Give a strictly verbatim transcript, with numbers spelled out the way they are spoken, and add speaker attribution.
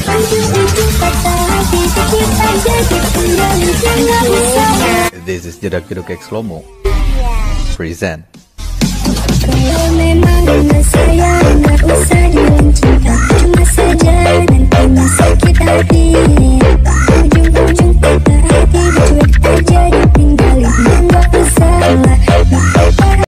Speaker 1: This is Jedak Jeduk X Lomo present.
Speaker 2: Kalau memang